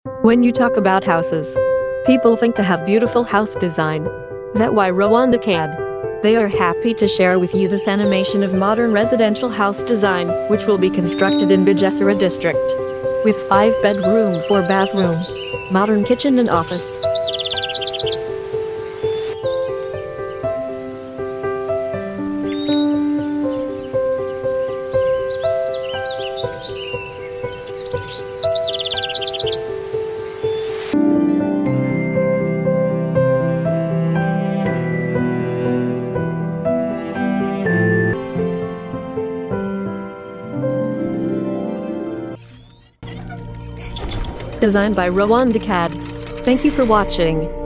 When you talk about houses, people think to have beautiful house design. That's why RWANDA CAD. They are happy to share with you this animation of modern residential house design, which will be constructed in Bugesera district. With 5-bedroom, 4-bathroom, modern kitchen and office. Designed by RWANDA CAD. Thank you for watching.